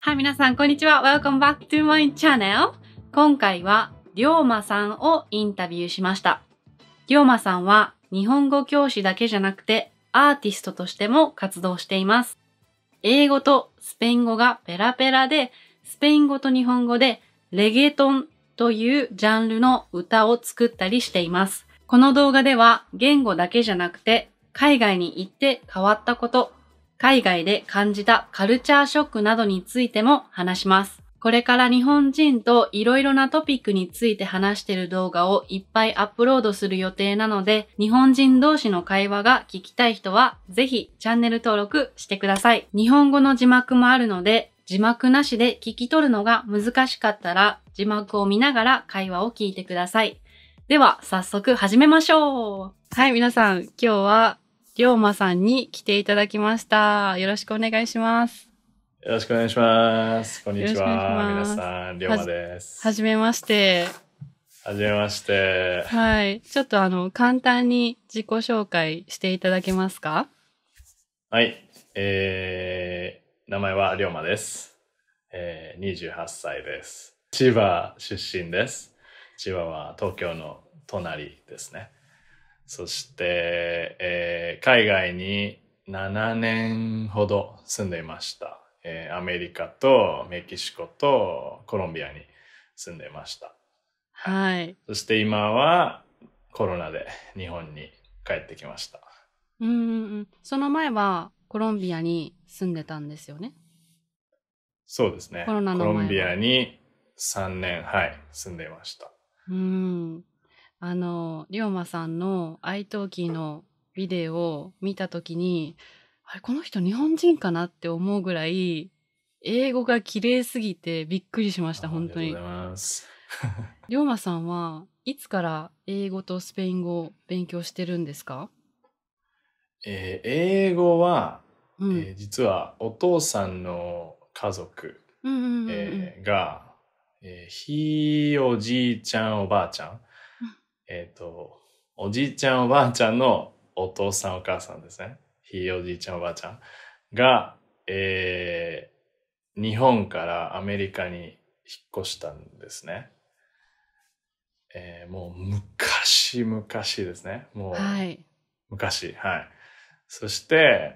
はい、皆さん、こんにちは。Welcome back to my channel. 今回は、りょうまさんをインタビューしました。りょうまさんは、日本語教師だけじゃなくて、アーティストとしても活動しています。英語とスペイン語がペラペラで、スペイン語と日本語で、レゲトンというジャンルの歌を作ったりしています。この動画では、言語だけじゃなくて、海外に行って変わったこと、海外で感じたカルチャーショックなどについても話します。これから日本人といろいろなトピックについて話している動画をいっぱいアップロードする予定なので、日本人同士の会話が聞きたい人は、ぜひチャンネル登録してください。日本語の字幕もあるので、字幕なしで聞き取るのが難しかったら、字幕を見ながら会話を聞いてください。では、早速始めましょう。はい、皆さん、今日は、りょうまさんに来ていただきました。よろしくお願いします。 よろしくお願いします。こんにちは。皆す。 さん、りょうまです。 はじめまして。 はじめまして。 はい。ちょっと簡単に自己紹介していただけますか？ はい。名前はりょうまです。28歳です。千葉出身です。千葉は東京の隣ですね。そして、海外に7年ほど住んでいました。アメリカとメキシコとコロンビアに住んでいました。 はい。 そして今はコロナで日本に帰ってきました。 その前はコロンビアに住んでたんですよね。 そうですね。 コロナの前はコロンビアに3年、はい、住んでいました。 りょうまさんのiTalkiのビデオを見たときに、あれ、この人日本人かなって思うぐらい、英語が綺麗すぎてびっくりしました、本当に。 ありがとうございます。 りょうまさんはいつから英語とスペイン語を勉強してるんですか？ 英語は、実はお父さんの家族が、ひいおじいちゃんおばあちゃん、おじいちゃんおばあちゃんのお父さんお母さんですね。ひいおじいちゃんおばあちゃんが、日本からアメリカに引っ越したんですね。もう昔ですね。もう、 はい。 昔、はい。そして、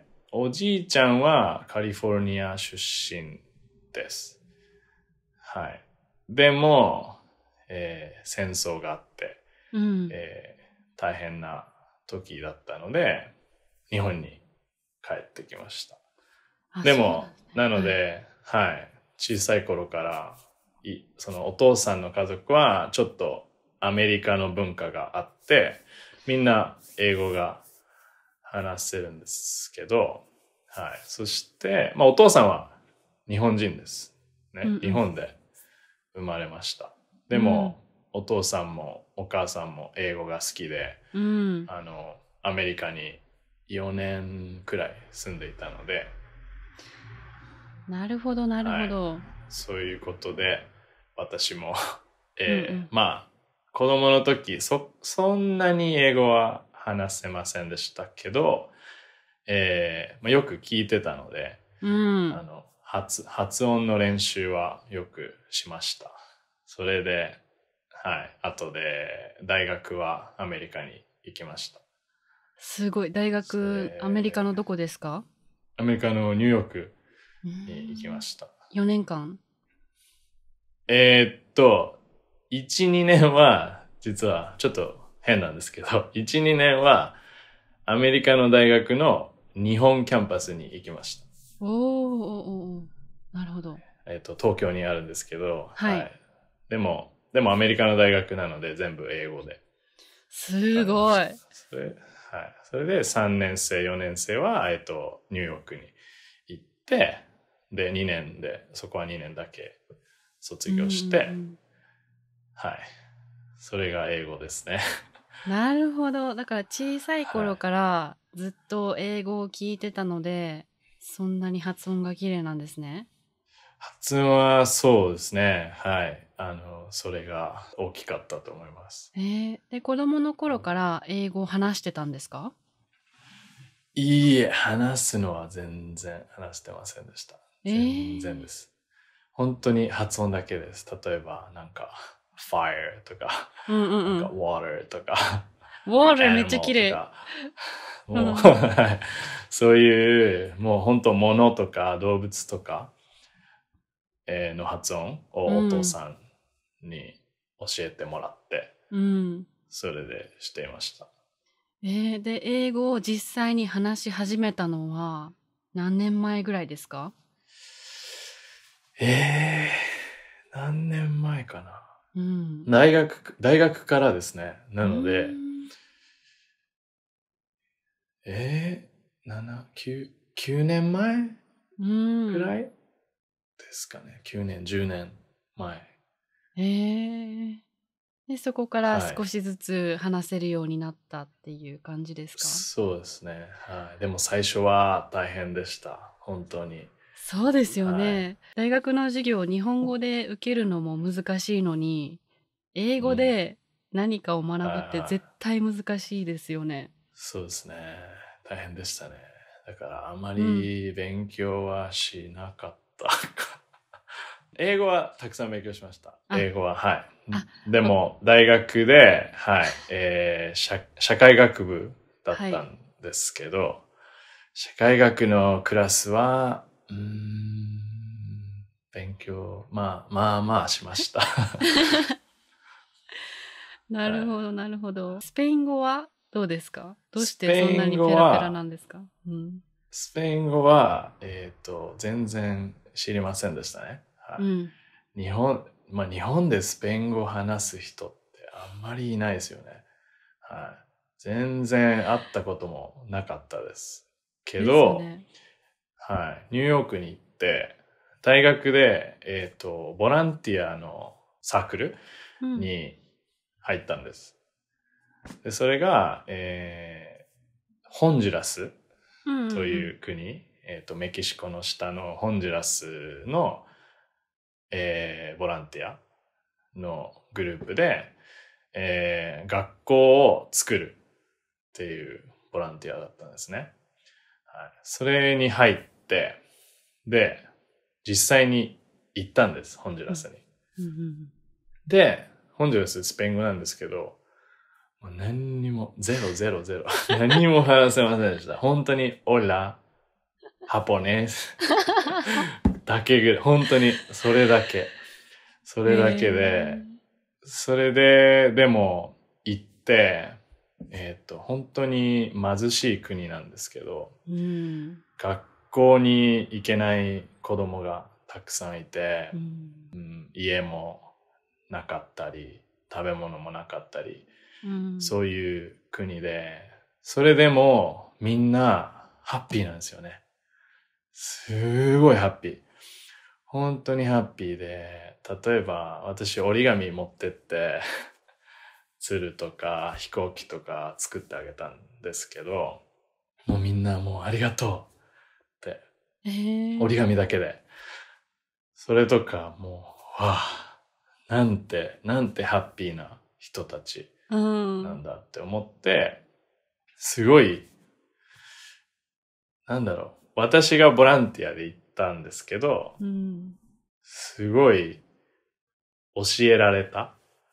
おじいちゃんはカリフォルニア出身です。はい。でも、戦争があって、大変な時だったので、日本に帰ってきました。でも、なので、はい、小さい頃から、そのお父さんの家族はちょっとアメリカの文化があって、みんな英語が話せるんですけど、はい。そして、お父さんは日本人です。ね。日本で生まれました。でも、お父さんもお母さんも英語が好きで、アメリカに4年くらい住んでいたので。 なるほど、なるほど。 はい、そういうことで、私も、子供の時、そんなに英語は話せませんでしたけど、よく聞いてたので、発音の練習はよくしました。それで、はい、後で大学はアメリカに行きました。 すごい。大学、アメリカのどこですか？ アメリカのニューヨークに行きました。 4年間 1、2年は、実はちょっと変なんですけど、1、2年はアメリカの大学の日本キャンパスに行きました。 おー、なるほど。 東京にあるんですけど、 はい。 でもアメリカの大学なので全部英語で。 すごい。 それで3年生、4年生は、ニューヨークに行って、で、2年で、そこは2年だけ卒業して、はい。それが英語ですね。 なるほど。だから小さい頃からずっと英語を聞いてたので、そんなに発音が綺麗なんですね。 発音はそうですね。はい。それが大きかったと思います。 で、子供の頃から英語を話してたんですか？ いいえ、話すのは全然話してませんでした。全然です。 本当に発音だけです。例えば、なんか、fire とか、 うんうんうん。 なんか water とか、 ウォールめっちゃ animal 綺麗。 とか、もう、 うんはいそういう、もう本当物とか動物とか、の発音をお父さんに教えてもらって、 うん。 それでしていました。 で、英語を実際に話し始めたのは何年前ぐらいですか？ 何年前かな。 うん。 大学からですね。なのうで、 ん。 7、9年前うん。 くらいですかね。9年、10年前。 で、そこからはい。 少しずつ話せるようになったっていう感じですか？ そうですね。はい。でも最初は大変でした。本当に。 そうですよはい。 ね。大学の授業を日本語で受けるのも難しいのに、英うん。 語で何かを学ぶってはいはい。 絶対難しいですよね。 そうですね。大変でしたね。だからあまうん。 り勉強はしなかったか。英語はたくさん勉強しました。 あ、 英語は、はい。 あ、 でわも、大学で、はい、社会学部だっはい。 たんですけど、社会学のクラスは、勉強、まあしました。はい。 なるほどなるほど。スペイン語はどうですか？どうしスてそんなペイン語にペラペラは、 なんですか？うん。 スペイン語は、全然知りませんでしたね。はうん。 い。日本でスペイン語を話す人ってあんまりいないですよね。はい。全然会ったこともなかったです。けですよど、 ね。 はい。ニューヨークに行って、大学で、ボランティアのサークルうん。 に入ったんです。で、それが、ホンジュラスうんうんとうん。 いう国、メキシコの下のホンジュラスの、ボランティアのグループで、学校を作るっていうボランティアだったんですね。はい、それに入って、で、実際に行ったんです、ホンジュうん。 ラスに。 うんうんうん。 で、ホンジュラススペイン語なんですけど、もう何にも、ゼロゼロゼロ。何にも話せませんでした。本当に、オラ、ハポネスだけぐらい、本当に、それだけ。そへれだけで、 え。 それで、でも、行って、本当に貧しい国なんですけど、 うん。 学校に行けない子供がたくさんいて、 うん。 家もなかったり、食べ物もなかったり、 うん。 そういう国で、それでもみんなハッピーなんですよね。すごいハッピー。本当にハッピーで、例えば私折り紙持ってって鶴とか飛行機とか作ってあげたんですけど、もうみんなもうありがとうってへ折り紙え。 だけで。それとかもう、わあ、なんてハッピーな人たちうん。 なんだって思って、すごい、私がボランティアで行ったんですけど、 うん。 すごい教えられた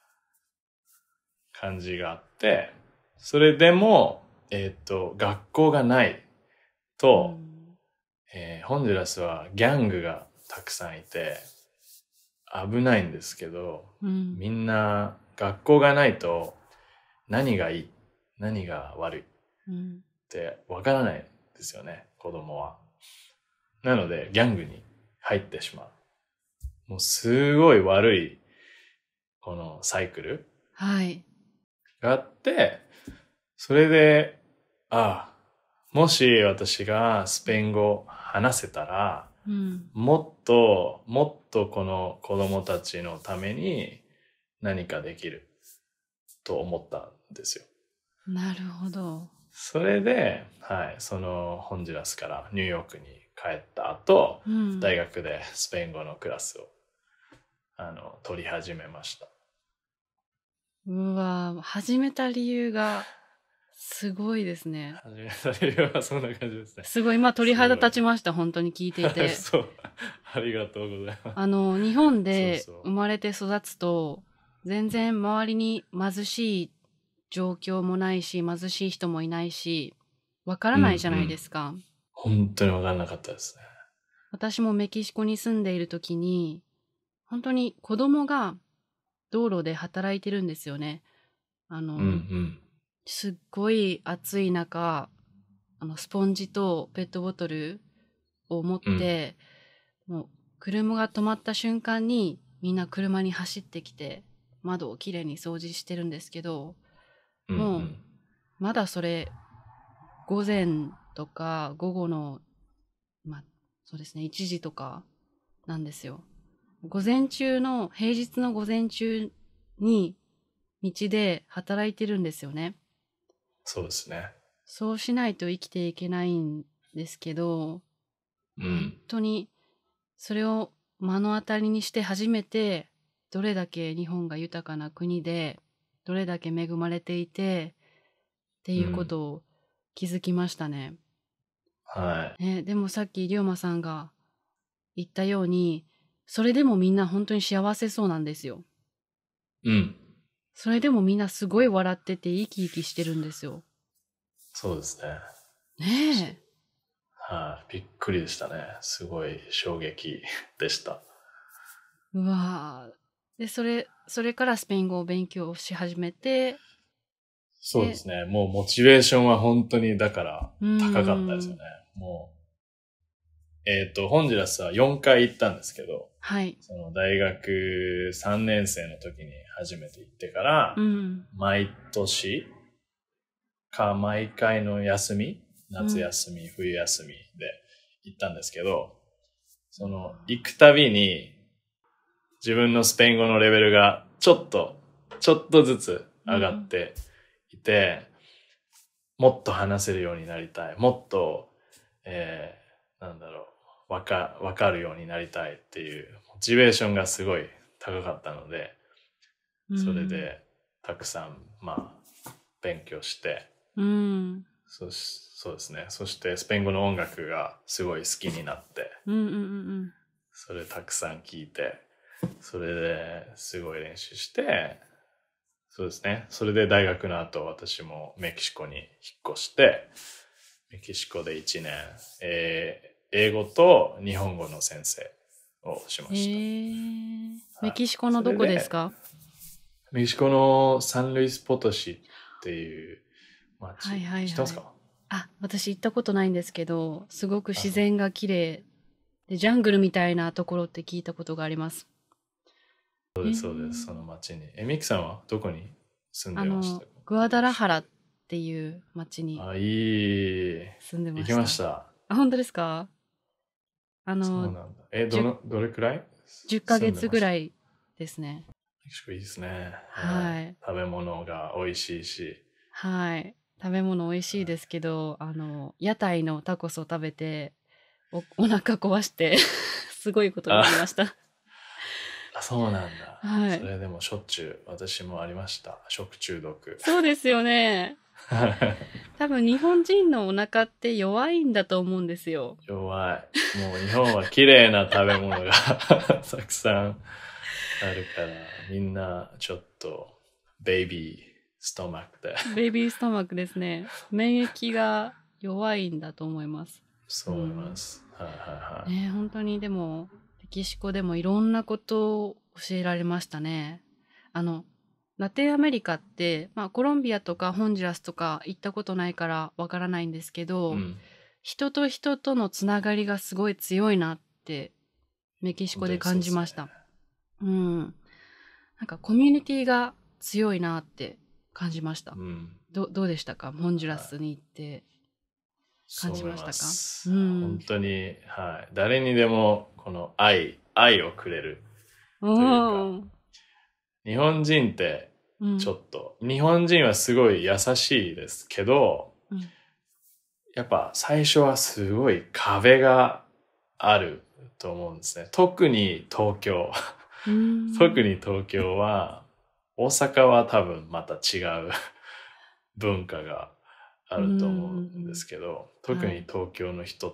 感じがあって、それでも、学校がないうと、 ん。 ホンジュラスはギャングがたくさんいて危ないんですけど、 うん。 みんな学校がないと何がいい、何が悪いっうん。 てわからないんですよね、子供は。なのでギャングに入ってしまう。もうすごい悪いこのサイクルはい。 があって、それで、もし私がスペイン語を話せたら、 うん。 もっとこの子供たちのために何かできると思ったんですよ。 なるほど。 それで、はい、そのホンジュラスからニューヨークに帰った後、 うん。 大学でスペイン語のクラスを取り始めました。 うわ、始めた理由がすごいですね。 始めた理由はそんな感じですね。 すごい、今鳥肌立ちました、本当に聞いていて。 そう。ありがとうございます。 日本でそうそう生まれて育つと、全然周りに貧しい状況もないし、貧しい人もいないし、わからないじゃないですか。 本当にわからなかったですね。 私もメキシコに住んでいる時に、本当に子供が道路で働いてるんですよね。すっごい暑い中、スポンジとペットボトルを持って、もう車が止まった瞬間にみんな車に走ってきて窓をきれいに掃除してるんですけど、もうまだそれ午前とか午後のそうですね1時とかなんですよ。平日の午前中に道で働いてるんですよね。 そうですね。 そうしないと生きていけないんですけど、本当にそれを目の当たりにして初めて、どれだけ日本が豊かな国で、どれだけ恵まれていて、っていうことを気づきましたね。 はい。 でもさっき龍馬さんが言ったように、それでもみんな本当に幸せそうなんですよ。それでもみんなすごい笑ってて生き生きしてるんですよ。 そうですね。 ねえ。 びっくりでしたね。すごい衝撃でした。 うわー。で、それからスペイン語を勉強し始めて。 そうですね。もうモチベーションは本当にだから高かったですよね。もう、ホンジュラスは4回行ったんですけど、 はい。 その大学3年生の時に初めて行ってから、毎年か毎回の休み、夏休み、冬休みで行ったんですけど、その行くたびに自分のスペイン語のレベルがちょっとずつ上がっていて、もっと話せるようになりたい。もっと、わかるようになりたいっていうモチベーションがすごい高かったので、それでたくさん、勉強して、そうですね。そしてスペイン語の音楽がすごい好きになって、それたくさん聞いて、それですごい練習して、そうですね。それで大学の後、私もメキシコに引っ越して、メキシコで1年、英語と日本語の先生をしました。メキシコのどこですか？ メキシコのサンルイスポトシっていう町。知ってますか？ 私行ったことないんですけど、すごく自然が綺麗で、ジャングルみたいなところって聞いたことがあります。 そうです、そうです。その町に。ミキさんはどこに住んでましたか？ グアダラハラっていう町に住んでました。 行きました。 本当ですか？ そうなんだ。どれくらい ？10ヶ月ぐらいですね。 メキシコいいですね。 はい。 食べ物が美味しいし。 はい。食べ物美味しいですけど、屋台のタコスを食べて、お腹壊して、すごいことになりました。 そうなんだ。 はい。 それでもしょっちゅう私もありました。食中毒。 そうですよね。多分日本人のお腹って弱いんだと思うんですよ。 弱い。もう日本は綺麗な食べ物がたくさんあるから、みんなちょっとベイビーストマックで。 ベイビーストマックですね。免疫が弱いんだと思います。 そう思います。 本当にでも、メキシコでもいろんなことを教えられましたね。ラテンアメリカって、コロンビアとかホンジュラスとか行ったことないからわからないんですけど、人と人とのつながりがすごい強いなってメキシコで感じました。なんかコミュニティが強いなって感じました。どうでしたか？ホンジュラスに行って感じましたか？ 本当に、誰にでもこの愛をくれるというか、日本人ってちょっと、日本人はすごい優しいですけど、やっぱ最初はすごい壁があると思うんですね。特に東京は、大阪は多分また違う文化があると思うんですけど、特に東京の人って、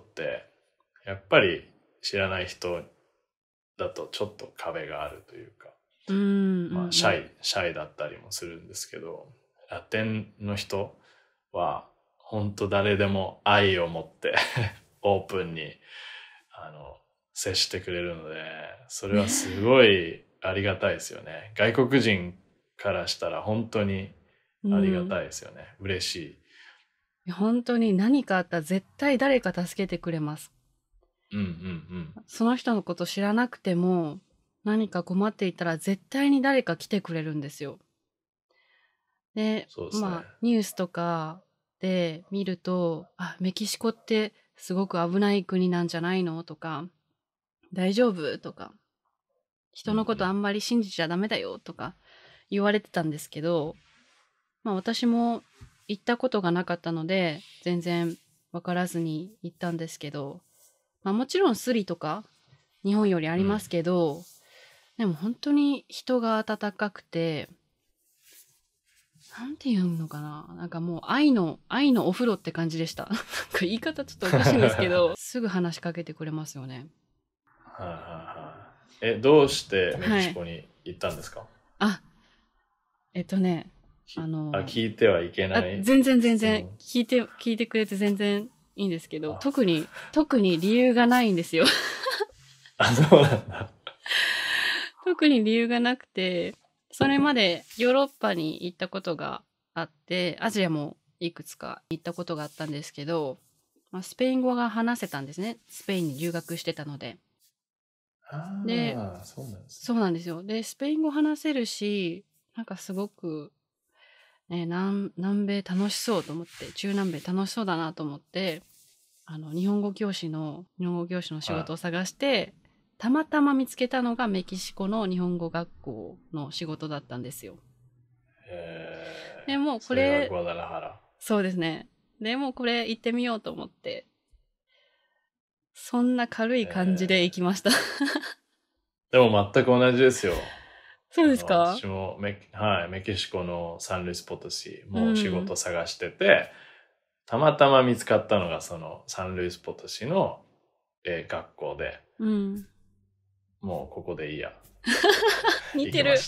やっぱり知らない人だとちょっと壁があるというか、まあシャイだったりもするんですけど、ラテンの人は本当誰でも愛を持ってオープンに接してくれるので、それはすごいありがたいですよね。外国人からしたら本当にありがたいですよね。嬉しい。 本当に何かあったら絶対誰か助けてくれます。その人のこと知らなくても何か困っていたら絶対に誰か来てくれるんですよ。で、 そうですね。 まあニュースとかで見ると、メキシコってすごく危ない国なんじゃないのとか、大丈夫とか、人のことあんまり信じちゃダメだよとか言われてたんですけど、まあ私も行ったことがなかったので全然わからずに行ったんですけど、まあもちろんスリとか日本よりありますけど、でも本当に人が温かくて、なんて言うのかな、なんかもう愛のお風呂って感じでした。なんか言い方ちょっとおかしいんですけど、すぐ話しかけてくれますよね。 どうしてメキシコに行ったんですか？聞いてはいけない。 全然聞いてくれて全然いいんですけど、特に理由がないんですよ。 そうなんだ。 特に理由がなくて、それまでヨーロッパに行ったことがあって、アジアもいくつか行ったことがあったんですけど、まあ、スペイン語が話せたんですね。スペインに留学してたので。 で、そうなんですね。 そうなんですよ。で、スペイン語話せるし、なんかすごく、南米楽しそうと思って、中南米楽しそうだなと思って、日本語教師の仕事を探して、たまたま見つけたのがメキシコの日本語学校の仕事だったんですよ。でもこれ、そうですね。でもこれ行ってみようと思って、そんな軽い感じで行きました。 でも全く同じですよ。 そうですか？ 私もメキシコのサンルイスポトシもう仕事探してて、たまたま見つかったのがそのサンルイスポトシの、学校で、もうここでいいや。 似てる。 行きました。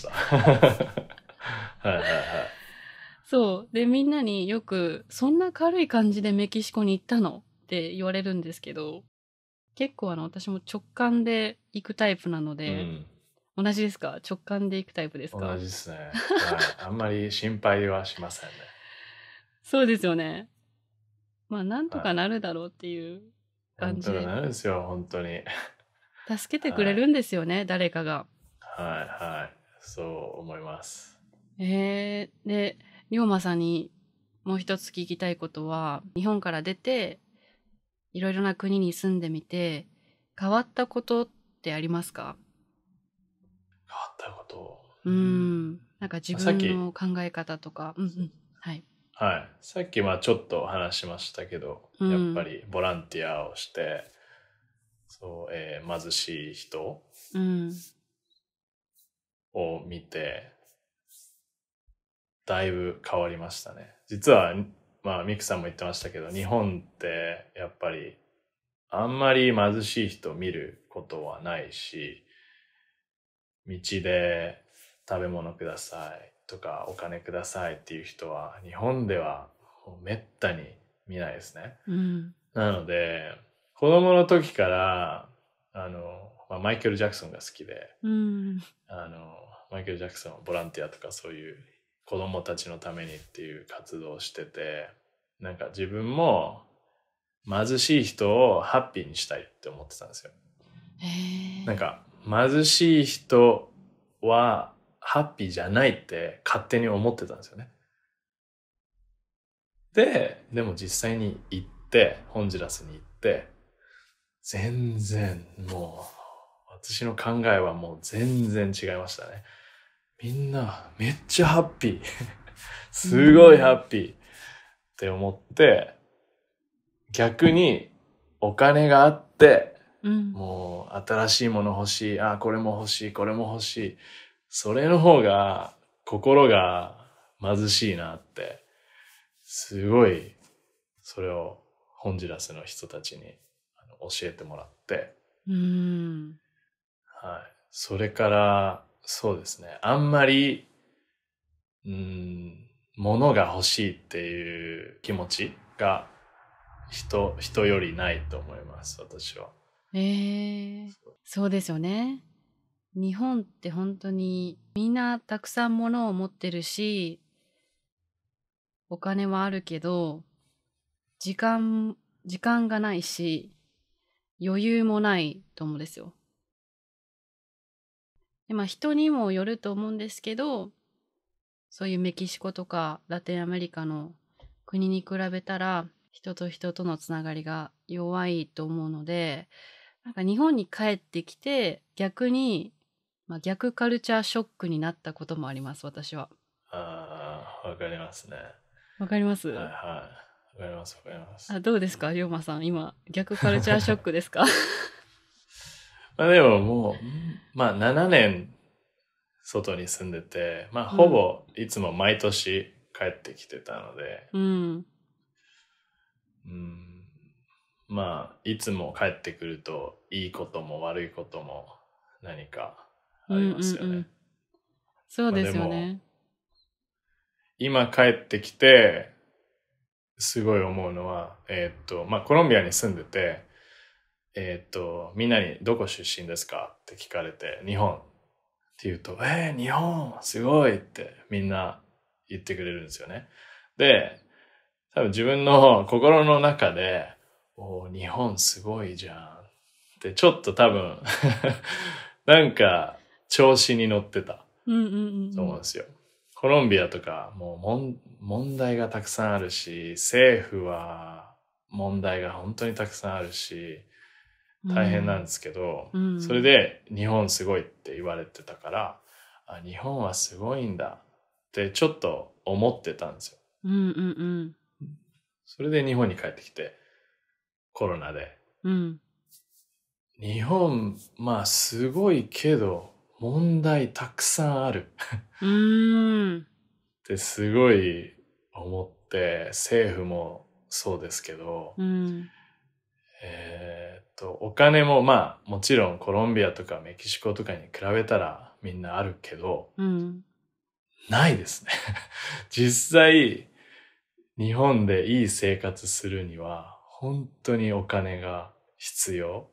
そう。で、みんなによく、そんな軽い感じでメキシコに行ったのって言われるんですけど、結構私も直感で行くタイプなので、同じですか？直感で行くタイプですか？ 同じですね。あんまり心配はしませんね。 そうですよね。まあ、なんとかなるだろうっていう感じで。 なんとかなるんですよ、本当に。 助けてくれるんですよね、誰かが。 そう思います。 で、龍馬さんにもう一つ聞きたいことは、日本から出て、いろいろな国に住んでみて、変わったことってありますか？ 変わったこと。 なんか自分の考え方とか。 さっきちょっと話しましたけど、やっぱりボランティアをして、貧しい人を見て、だいぶ変わりましたね。実は、ミクさんも言ってましたけど、日本ってやっぱりあんまり貧しい人を見ることはないし、道で食べ物くださいとかお金くださいっていう人は日本ではめったに見ないですね。なので、子供の時からマイケル・ジャクソンが好きで、マイケル・ジャクソンボランティアとかそういう子供たちのためにっていう活動をしてて、なんか自分も貧しい人をハッピーにしたいって思ってたんですよ。なんか貧しい人はハッピーじゃないって勝手に思ってたんですよね。でも実際に行って、ホンジュラスに行って、全然もう、私の考えはもう全然違いましたね。みんなめっちゃハッピー。すごいハッピーって思って、逆にお金があって、もう新しいもの欲しい、これも欲しい、これも欲しい。それの方が心が貧しいなって、すごいそれをホンジュラスの人たちに教えてもらって、はい。それから、そうですね。あんまり、物が欲しいっていう気持ちが人よりないと思います、私は。 そうですよね。日本って本当にみんなたくさん物を持ってるし、お金はあるけど、時間がないし、余裕もないと思うんですよ。で、人にもよると思うんですけど、そういうメキシコとかラテンアメリカの国に比べたら、人と人とのつながりが弱いと思うので、なんか日本に帰ってきて、逆に、逆カルチャーショックになったこともあります、私は。 わかりますね。 わかります？ はいはい。わかりますわかります。 どうですか、龍馬さん。今、逆カルチャーショックですか？ でももう、7年外に住んでて、ほぼいつも毎年帰ってきてたので、いつも帰ってくるといいことも悪いことも何かありますよね。 そうですよね。 でも今帰ってきてすごい思うのは、コロンビアに住んでて、みんなにどこ出身ですかって聞かれて、日本って言うと、日本すごいってみんな言ってくれるんですよね。で、多分自分の心の中で、日本すごいじゃんってちょっと多分なんか調子に乗ってたと思うんですよ。コロンビアとかもう問題がたくさんあるし、政府は問題が本当にたくさんあるし、大変なんですけど、それで日本すごいって言われてたから、日本はすごいんだってちょっと思ってたんですよ。それで日本に帰ってきて、コロナで。日本、すごいけど、問題たくさんある。ってすごい思って、政府もそうですけど、お金ももちろんコロンビアとかメキシコとかに比べたらみんなあるけど、ないですね。実際、日本でいい生活するには本当にお金が必要。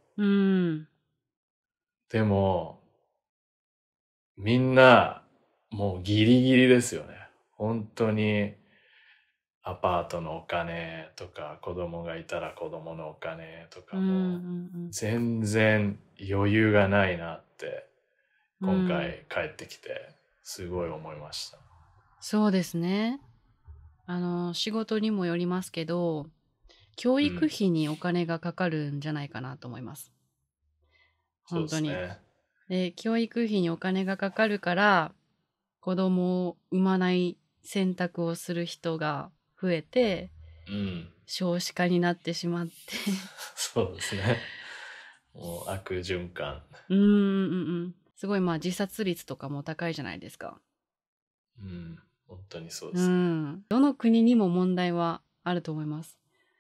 でも、みんなもうギリギリですよね。本当にアパートのお金とか、子供がいたら子供のお金とかも全然余裕がないなって今回帰ってきてすごい思いました。 そうですね。仕事にもよりますけど、教育費にお金がかかるんじゃないかなと思います。本当に。そうですね。で、教育費にお金がかかるから、子供を産まない選択をする人が増えて、少子化になってしまってそうですね。もう悪循環。 すごい自殺率とかも高いじゃないですか。 本当にそうですね。 どの国にも問題はあると思います。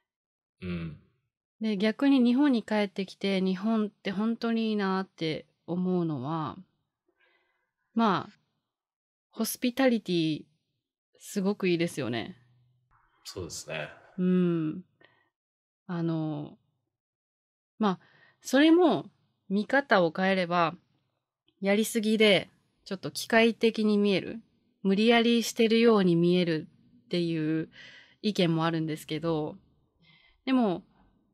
で、逆に日本に帰ってきて、日本って本当にいいなって思うのは、ホスピタリティすごくいいですよね。 そうですね。 それも見方を変えれば、やりすぎでちょっと機械的に見える、無理やりしてるように見えるっていう意見もあるんですけど、でも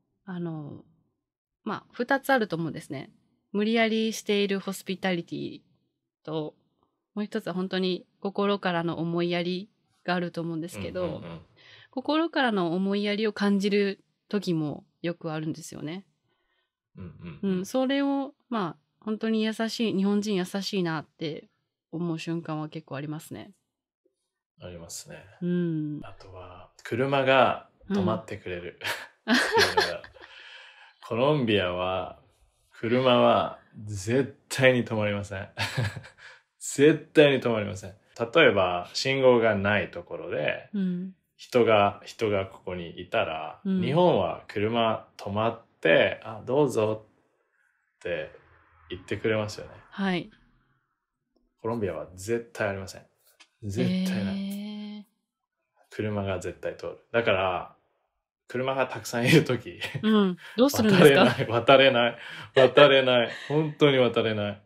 2つあると思うんですね。無理やりしているホスピタリティと、もう一つは本当に心からの思いやりがあると思うんですけど、心からの思いやりを感じる時もよくあるんですよね。それを本当に日本人優しいなって思う瞬間は結構ありますね。 ありますね。あとは車が止まってくれる、っていうのがコロンビアは車は絶対に止まりません。絶対に止まりません。例えば信号がないところで、 人がここにいたら、 うん日本は車止まって、どうぞって言ってくれますよね。 はい。 コロンビアは絶対ありません。絶対ない。車が絶対通る。だから、車がたくさんいるとき、 うん。どうするんですか？ 渡れない。本当に渡れない。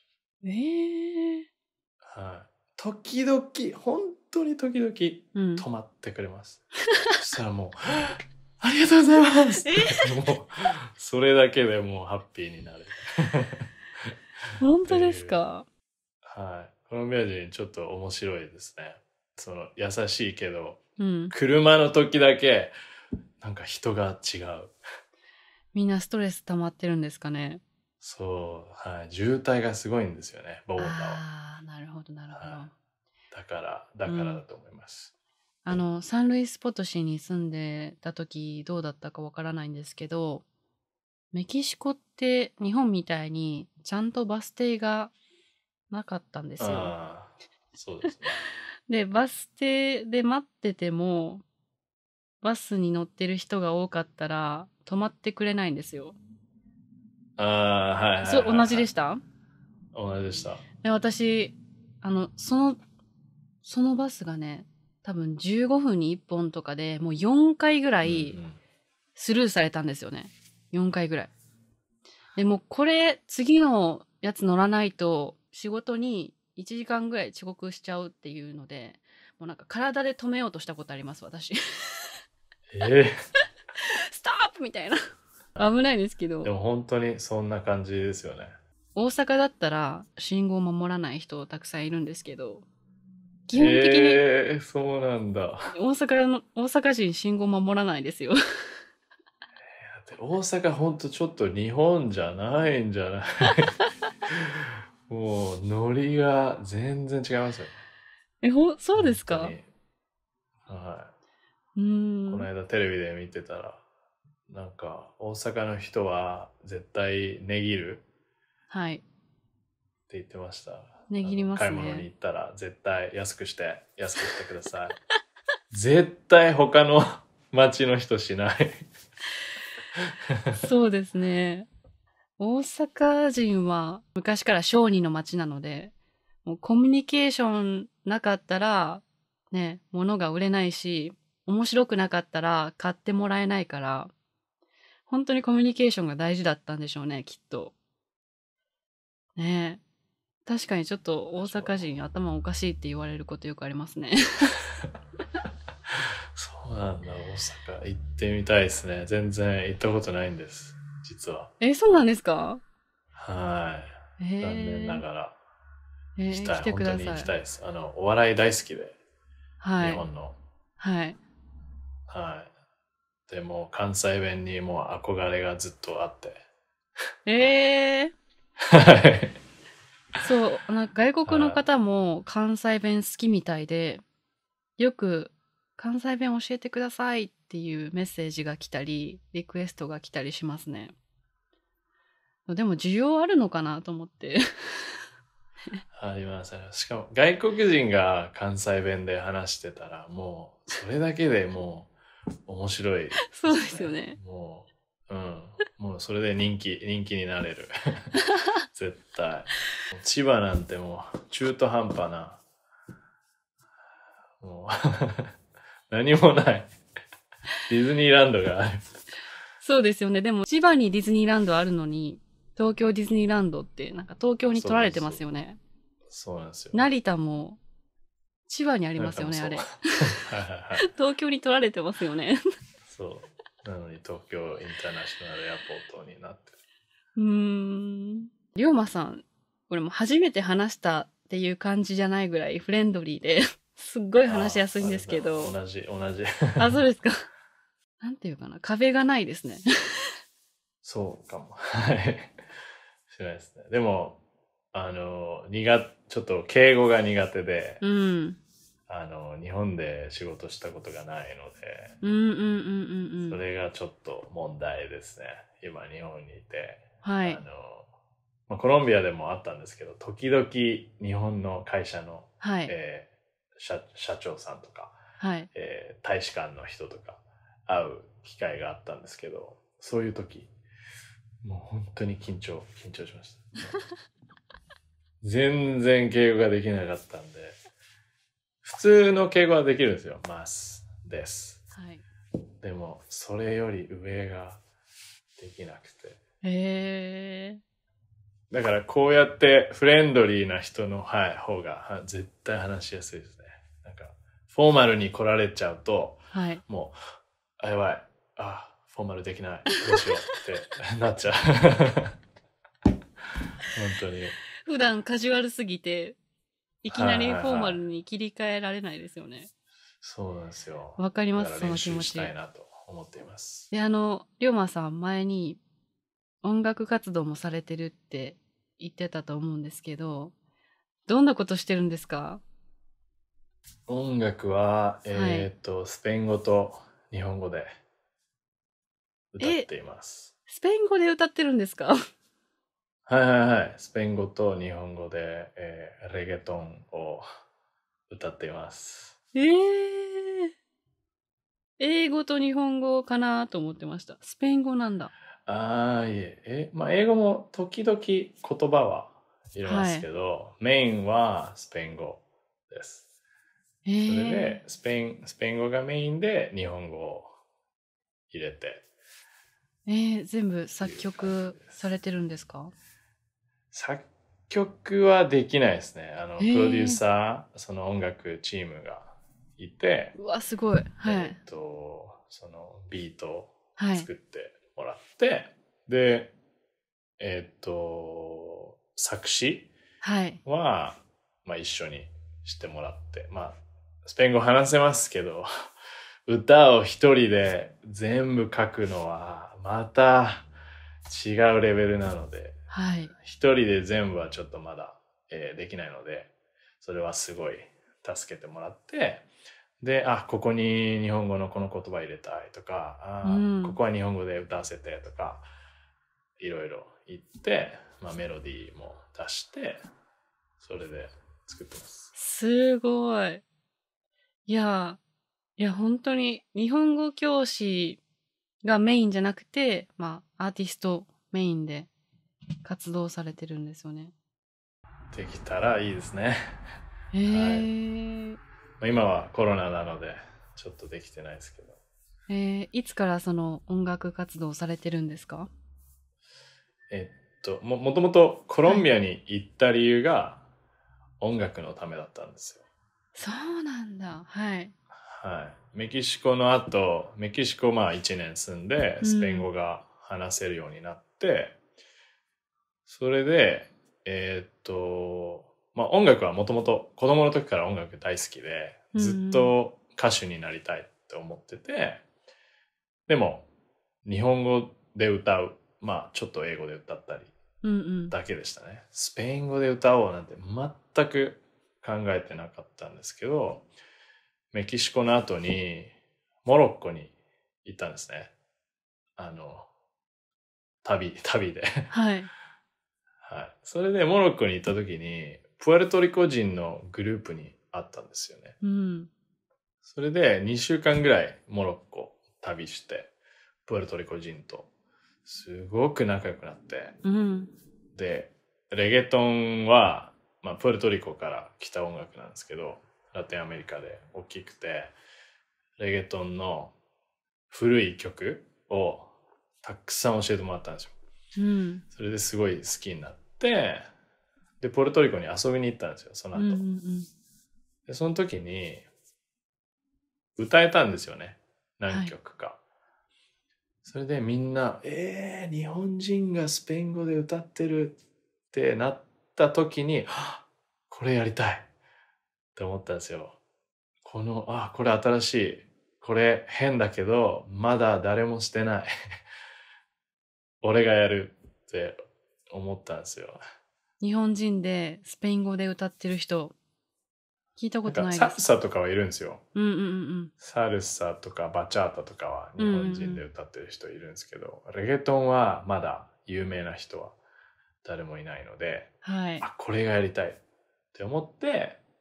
はい。時々、本当に時々、止まってくれます。そしたらもう、ありがとうございますもう、それだけでもうハッピーになる。 本当ですか？ はい。コロンビア人ちょっと面白いですね。優しいけど、 うん。 車の時だけ、なんか人が違う。 みんなストレス溜まってるんですかね？ そう、はい。渋滞がすごいんですよね、ボゴタは。 ああ、なるほど、なるほど。 はい、だからだと思います。 サンルイスポトシーに住んでた時どうだったかわからないんですけど、メキシコって日本みたいにちゃんとバス停がなかったんですよ。 ああ、そうですね。 で、バス停で待ってても、バスに乗ってる人が多かったら止まってくれないんですよ。 ああ、はいはいはい、はい。 同じでした？ 同じでした。 で、私、そのバスがね、多分15分に1本とかでもう4回ぐらいスルーされたんですよね。4回ぐらい。でもこれ次のやつ乗らないと仕事に1時間ぐらい遅刻しちゃうっていうので、もうなんか体で止めようとしたことあります、私。ストップみたいな。危ないですけど。 でも本当にそんな感じですよね。 大阪だったら信号を守らない人たくさんいるんですけど、基本的に、 そうなんだ。 大阪人信号守らないですよ。 大阪ほんとちょっと日本じゃないんじゃないもうノリが全然違いますよね。 そうですか？ はい。この間テレビで見てたら、なんか大阪の人は絶対値切る。 はい。 って言ってました。 値切りますね。 買い物に行ったら絶対安くしてください。絶対他の町の人しない。 そうですね。大阪人は昔から商人の町なので、もうコミュニケーションなかったら、ね、物が売れないし、面白くなかったら買ってもらえないから、本当にコミュニケーションが大事だったんでしょうね、きっと。ねえ。確かにちょっと大阪人頭おかしいって言われることよくありますね。 そうなんだ、大阪行ってみたいですね。全然行ったことないんです、実は。 そうなんですか？ はい。残念ながら。 来てください。 本当に行きたいです。お笑い大好きで。 はい。 日本の。 はい。 はい。でも関西弁にもう憧れがずっとあって。 はい。そう、外国の方も関西弁好きみたいで、よく関西弁教えてくださいっていうメッセージが来たり、リクエストが来たりしますね。でも需要あるのかなと思って。 あります。しかも外国人が関西弁で話してたら、もうそれだけでもう面白い、ね。 そうですよね。 もうそれで人気になれる。絶対。千葉なんてもう中途半端な、もう何もない。ディズニーランドがある。 そうですよね。でも千葉にディズニーランドあるのに、東京ディズニーランドってなんか東京に取られてますよね。 そうなんですよ。 成田も千葉にありますよね、あれ。東京に取られてますよね。 そう。なのに東京インターナショナルエアポートになってる。 龍馬さん、これも初めて話したっていう感じじゃないぐらいフレンドリーで、すっごい話しやすいんですけど。 同じ。 そうですか。なんていうかな、壁がないですね。 そうかも。はい。しないですね。でも、ちょっと敬語が苦手で、日本で仕事したことがないので、それがちょっと問題ですね。今日本にいて。 はい。 コロンビアでもあったんですけど、時々日本の会社の、社長さんとか、 はい。 大使館の人とか会う機会があったんですけど、そういう時、もう本当に緊張しました。全然敬語ができなかったんで、普通の敬語はできるんですよ。ますです。 はい。 でも、それより上ができなくて。 へえ。 だからこうやってフレンドリーな人の、はい、方が絶対話しやすいですね。なんか、フォーマルに来られちゃうと、 はい。 もう、あ、やばい。あ、フォーマルできない。どうしようってなっちゃう。本当に。 普段カジュアルすぎて、いきなはいりフォーマルはいはい。 に切り替えられないですよね。 そうなんですよ。 わかります、 だからその気練習した持ち。 いなと思っています。 で、りょうまさん前に音楽活動もされてるって言ってたと思うんですけど、どんなことしてるんですか？ 音楽は、 はい。 スペイン語と日本語で歌っえ、 ています。 スペイン語で歌ってるんですか？ はいはいはい。スペイン語と日本語で、レゲトンを歌っています。 えー、英語と日本語かなと思ってました。スペイン語なんだ。 ああ、いえ、まあ、英語も時々言葉は入れますけはい。 ど、メインはスペイン語です。 えそれー、 で、スペイン語がメインで日本語を入れて全部って作いう感じ曲です。 されてるんですか？ 作曲はできないですね。 えプロデューー、 サー、その音楽チームがいて、 うわ、すごい。はい。 そのビートをはい。 作ってもらって、で、作詞はい。 は、まあ一緒にしてもらって、まあ、スペイン語話せますけど、歌を一人で全部書くのは、また違うレベルなので、 はい。 一人で全部はちょっとまだ、できないので、それはすごい助けてもらって、で、あ、ここに日本語のこの言葉入れたいとか、 うこん。 こは日本語で歌わせてとか、いろいろ言って、まあ、メロディーも出して、それで作ってます。 すごい。いや、本当に日本語教師がメインじゃなくて、まあ、アーティストメインで活動されてるんですよね。 できたらいいですね。 へはい。 え。 まあ、今はコロナなので、ちょっとできてないですけど。 いつからその音楽活動されてるんですか？ もともとコロはい。 ンビアに行った理由が音楽のためだったんですよ。 そうなんだ。はい。 はい。メキシコの後、メキシコまあ1年住んで、スペインうん。 語が話せるようになって、それで、まあ音楽はもともと子供の時から音楽大好きで、 うんうずっん。 と歌手になりたいって思ってて、でも日本語で歌う、まあちょっと英語で歌ったりうんうん。 だけでしたね。スペイン語で歌おうなんて全く考えてなかったんですけど、メキシコの後にモロッコに行ったんですね。あの、旅で。 はい。 はい。それでモロッコに行った時に、プエルトリコ人のグループに会ったんですよね。 うん。 それで2週間ぐらいモロッコ旅して、プエルトリコ人とすごく仲良くなって、 うん。 で、レゲトンは、まあ、プエルトリコから来た音楽なんですけど、ラテンアメリカで大きくて、レゲトンの古い曲をたくさん教えてもらったんですよ。 うん。 それですごい好きになって、で、ポルトリコに遊びに行ったんですよ、そのうん。う後。 ん。 で、その時に歌えたんですよね。何はい。 曲か。それでみんな、日本人がスペイン語で歌ってるってなった時に、これやりたいって思ったんですよ。これ新しい。これ変だけど、まだ誰もしてない。俺がやるって思ったんですよ。 日本人でスペイン語で歌ってる人、聞いたことなんかサルないです。 サとかはいるんですよ。 うんうんうんサルサとかバチャータとかはうん。うんう日本人でん歌ってる人いるんですけど、レゲトンはまだ有名な人は誰もいないので、 はい。 これがやりたいって思って、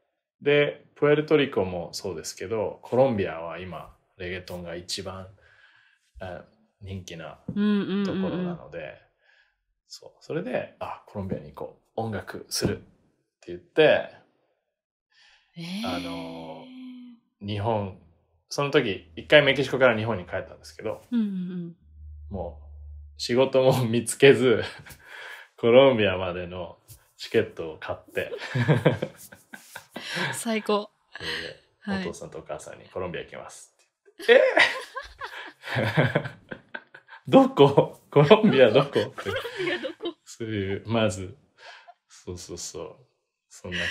で、プエルトリコもそうですけど、コロンビアは今、レゲトンが一番人気なところなので、それで、コロンビアに行こう。音楽するって言って、日本、その時、一回メキシコから日本に帰ったんですけど、もう仕事も見つけず、コロンビアまでのチケットを買って最高。 お父さんとお母さんにコロンビア行きますって言って。どこコロンビアどこコロンビアどこそういう、まず、そう。そんな感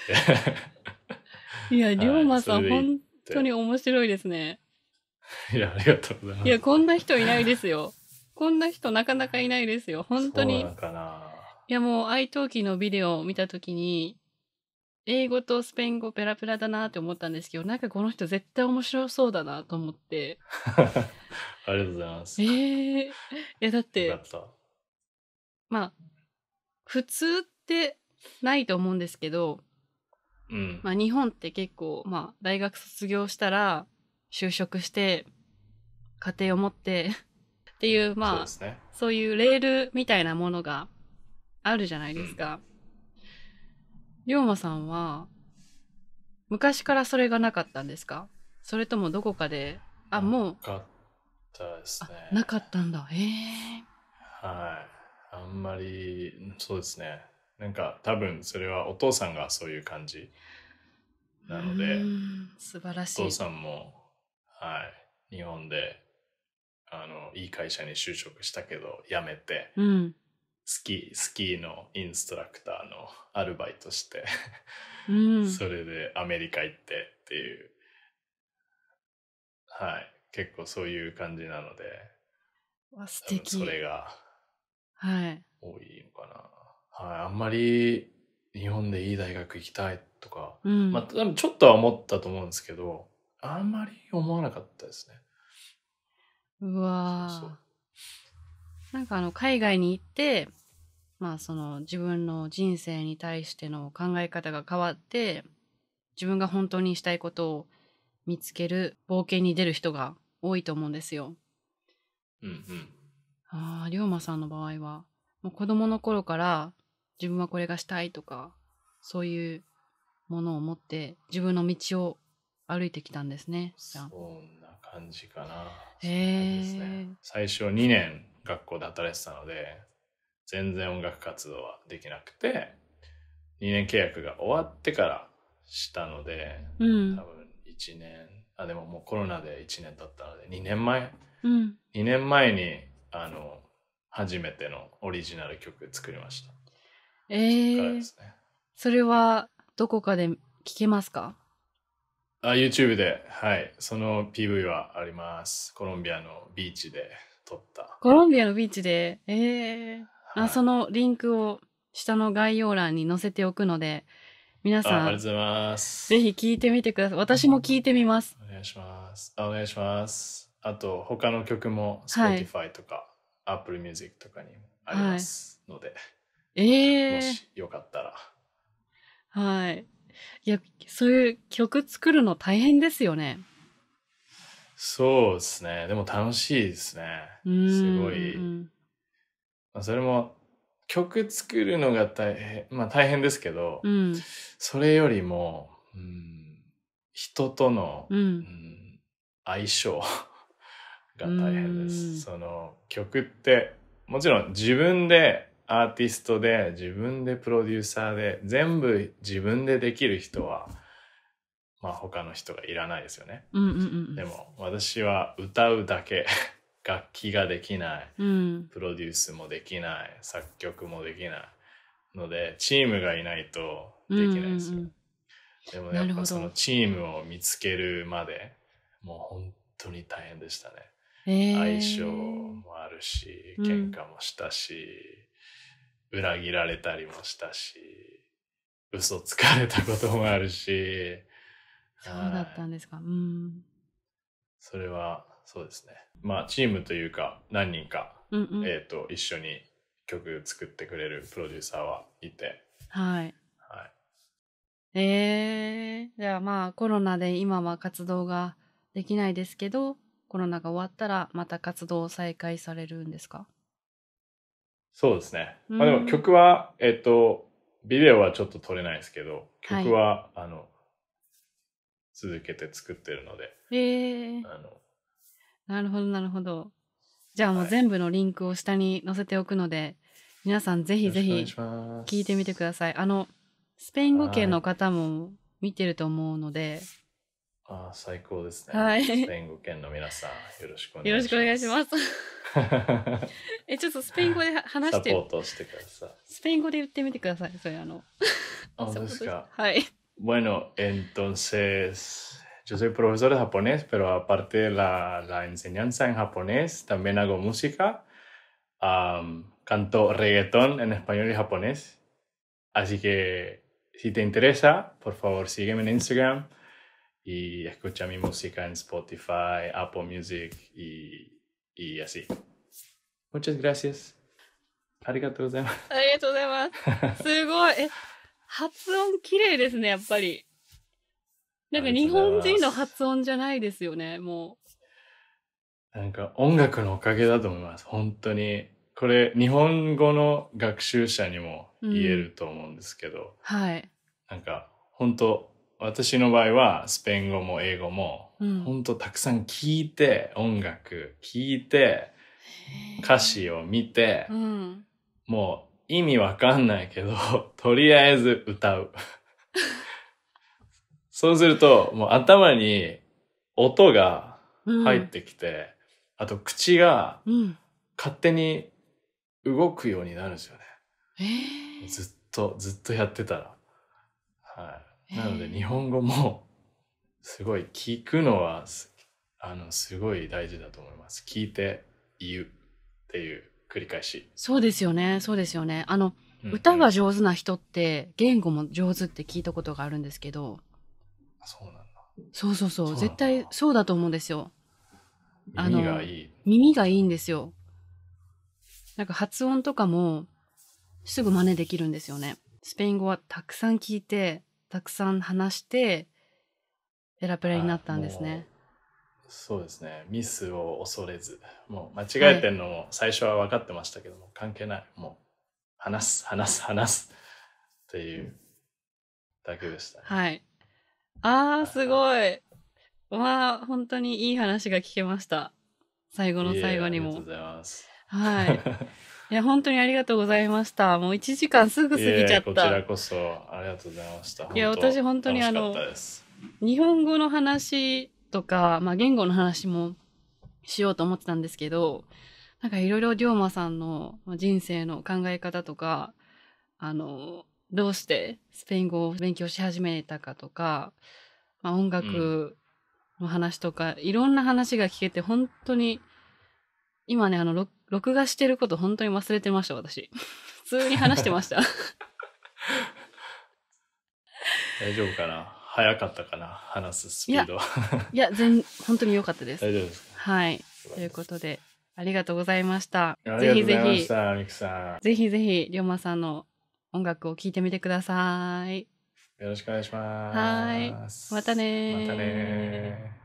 じで。いや、りょうまさん、本当に面白いですね。 いや、ありがとうございます。 いや、こんな人いないですよ。こんな人なかなかいないですよ。本当に。 そうなのかな。 いや、もう、iTalki のビデオを見たときに、英語とスペイン語ペラペラだなって思ったんですけど、なんかこの人絶対面白そうだなと思って。 ありがとうございます。 いや、だって、まあ、普通ってないと思うんですけど、まあ日本って結構、まあ大学卒業したら就職して家庭を持ってっていう、まあ、そういうレールみたいなものがあるじゃないですか。りょうまさんは昔からそれがなかったんですか？それともどこかで、もう。 なかったですね。 なかったんだ。 はい。あんまり、そうですね。なんか多分それはお父さんがそういう感じなので、 素晴らしい。 お父さんも、日本でいい会社に就職したけど辞めて、スキーのインストラクターのアルバイトしてそれでアメリカ行ってっていう、結構そういう感じなので、 素敵。 それが多いのかな。あんまり日本でいい大学行きたいとか、まあ多分ちょっとは思ったと思うんですけど、あんまり思わなかったですね。 うわー。なんか海外に行って、まあその自分の人生に対しての考え方が変わって、自分が本当にしたいことを見つける冒険に出る人が多いと思うんですよ。りょうまさんの場合は、もう子供の頃から自分はこれがしたいとか、そういうものを持って自分の道を歩いてきたんですね。 そんな感じかな。 最初2年学校で働いてたので、全然音楽活動はできなくて、2年契約が終わってからしたので、多分1年、でももうコロナで1年経ったので、2年前、2年前に初めてのオリジナル曲作りました。そっからですね。 それはどこかで聞けますか ？YouTube で、その PV はあります。コロンビアのビーチで撮った。 コロンビアのビーチで、そのリンクを下の概要欄に載せておくので、皆さん、 ありがとうございます。 ぜひ聞いてみてください。私も聞いてみます。 お願いします。お願いします。あと、他の曲も Spotify とか、Apple Music とかにありますので、もしよかったら。 いや、そういう曲作るの大変ですよね。 そうですね。でも楽しいですね。すごい。それも曲作るのが大変ですけど、それよりも、人との、相性が大変です。その曲ってもちろん自分でアーティストで自分でプロデューサーで全部自分でできる人は他の人がいらないですよね。でも私は歌うだけ楽器ができない、プロデュースもできない、作曲もできないのでチームがいないとできないですよ。でもやっぱそのチームを見つけるまでもう本当に大変でしたね。相性もあるし、喧嘩もしたし、裏切られたりもしたし、嘘つかれたこともあるし。 そうだったんですか。 それはそうですね。チームというか何人か、一緒に曲作ってくれるプロデューサーはいて。 じゃあまあコロナで今は活動ができないですけど、コロナが終わったらまた活動を再開されるんですか？ そうですね。 うまあでもん。 曲は、ビデオはちょっと撮れないですけど、 はい。 曲は、続けて作ってるので、 えー、 あの、 なるほどなるほど。じゃあもうはい。 全部のリンクを下に載せておくので、皆さんぜひよろぜひしくお願いしま聞いてみてくす。 ださい。スペイン語圏はい。 の方も見てると思うので、 ああ、最高ですね。 はい。 スペイン語圏の皆さん、よろしくお願いよろしくおします。 願いします。ちょっとスペイン語で話しサポて、 ートしてください。 スペイン語で言ってみてください。それあ、本サポートして。 当ですか。 はい。 Bueno, entonces yo soy profesor de japonés, pero aparte de la enseñanza en japonés, también hago música. Canto reggaetón en español y japonés. Así que si te interesa, por favor sígueme en Instagram y escucha mi música en Spotify, Apple Music y así. Muchas gracias. Arigatou gozaimasu. ありがとうございます。すごい。発音綺麗ですね、やっぱり。なんか日ありがとうござい本人のます。 発音じゃないですよね、もなんか音楽のおかげだと思います。本当に。これ日本語の学習者にもう。う言えん。 ると思うんですけど、 はい。 なんか本当私の場合はスペイン語も英語もうん。 本当たくさん聞いて、音楽聞いて、歌詞を見て、 うん。 もう意味わかんないけど、とりあえず歌う。そうするともう頭に音がうん。 入ってきて、あと口がうん。 勝手に動くようになるんですよね。 えー、 ずっとやってたら。はい。なので日え本語もすごい聞くのはすごい大事だと思います。聞いて言うっていう繰り返し。 そうですよね、そうですよね。 うんうん。 歌が上手な人って、言語も上手って聞いたことがあるんですけど、 そうなんだ。 そうそうそう、絶そうなのかな。 対そうだと思うんですよ。あ耳がの、 いい。 耳がいいんですよ。なんか発音とかもすぐ真似できるんですよね。スペイン語はたくさん聞いて、たくさん話して、ペラペラになはい。 ったんですね。 そうですね。ミスを恐れず。もう間違えはい。 てんのも最初は分かってましたけども、関係ない。もう話すっていうだけでしたね。 はい。あー、すはいはごい。わあ、本当にいい話が聞けました。最後い。 のいえ、 最後にも。 ありがとうございます。 はい。いや、本当にありがとうございました。もう1時間すぐ過ぎちゃいえ、こちった。 らこそありがとうございました。 いや、私本当本当に楽しかったです。 日本語の話とか、まあ言語の話もしようと思ってたんですけど、なんかいろいろ龍馬さんの人生の考え方とか、どうしてスペイン語を勉強し始めたかとか、まあ、音うん。 楽の話とか、いろんな話が聞けて、本当に、今ね、録画してること本当に忘れてました、私。普通に話してました。 大丈夫かな、早かったかな、話すスいや、 ピード。 いや、本当に良かったです。 大丈夫ですか？ はい。というよかったです。 ことで、ありがとうございました。ぜありがとうございましひぜひ、 た、ミクさぜひぜひ、りょうまさんの音楽を聴いてみてください。 ん。よろしくお願いしはい。 ままたねす。またー。 ねー。